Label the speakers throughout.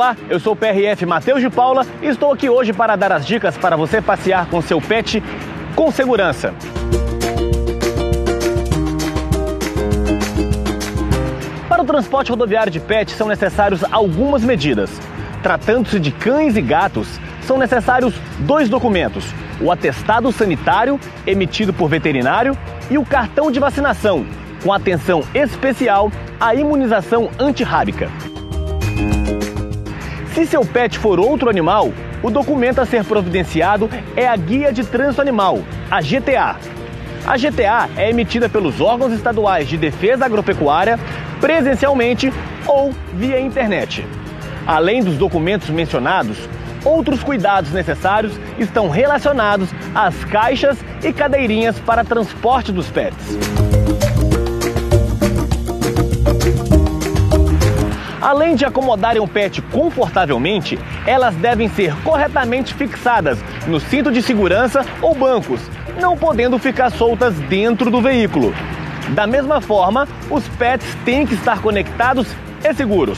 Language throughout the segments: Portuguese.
Speaker 1: Olá, eu sou o PRF Matheus de Paula e estou aqui hoje para dar as dicas para você passear com seu pet com segurança. Para o transporte rodoviário de pet são necessárias algumas medidas. Tratando-se de cães e gatos, são necessários 2 documentos: o atestado sanitário emitido por veterinário e o cartão de vacinação, com atenção especial à imunização antirrábica. Se seu pet for outro animal, o documento a ser providenciado é a Guia de Trânsito Animal, a GTA. A GTA é emitida pelos órgãos estaduais de defesa agropecuária presencialmente ou via internet. Além dos documentos mencionados, outros cuidados necessários estão relacionados às caixas e cadeirinhas para transporte dos pets. Além de acomodarem o pet confortavelmente, elas devem ser corretamente fixadas no cinto de segurança ou bancos, não podendo ficar soltas dentro do veículo. Da mesma forma, os pets têm que estar conectados e seguros.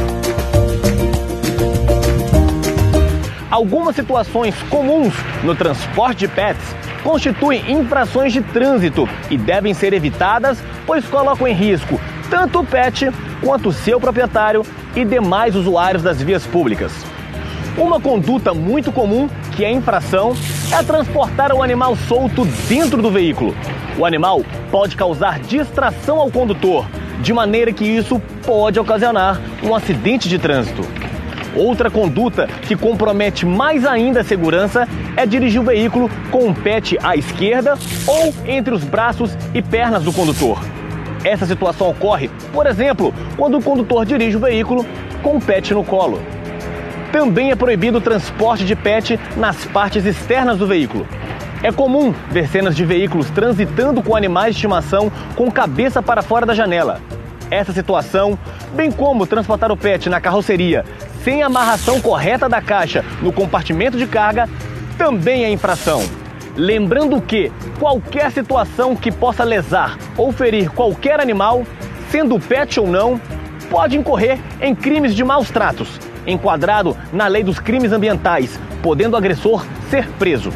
Speaker 1: Algumas situações comuns no transporte de pets constituem infrações de trânsito e devem ser evitadas, pois colocam em risco tanto o pet quanto o seu proprietário e demais usuários das vias públicas. Uma conduta muito comum, que é infração, é transportar o animal solto dentro do veículo. O animal pode causar distração ao condutor, de maneira que isso pode ocasionar um acidente de trânsito. Outra conduta que compromete mais ainda a segurança é dirigir o veículo com um pet à esquerda ou entre os braços e pernas do condutor. Essa situação ocorre, por exemplo, quando o condutor dirige o veículo com o pet no colo. Também é proibido o transporte de pet nas partes externas do veículo. É comum ver cenas de veículos transitando com animais de estimação com cabeça para fora da janela. Essa situação, bem como transportar o pet na carroceria sem amarração correta da caixa no compartimento de carga, também é infração. Lembrando que qualquer situação que possa lesar ou ferir qualquer animal, sendo pet ou não, pode incorrer em crimes de maus tratos, enquadrado na Lei dos Crimes Ambientais, podendo o agressor ser preso.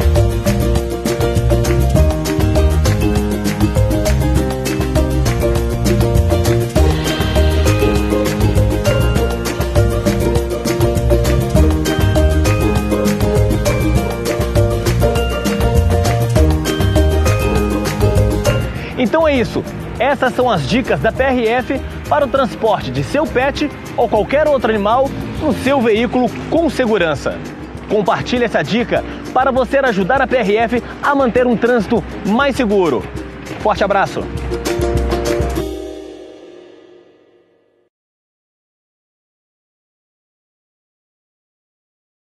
Speaker 1: Então é isso, essas são as dicas da PRF para o transporte de seu pet ou qualquer outro animal no seu veículo com segurança. Compartilhe essa dica para você ajudar a PRF a manter um trânsito mais seguro. Forte abraço!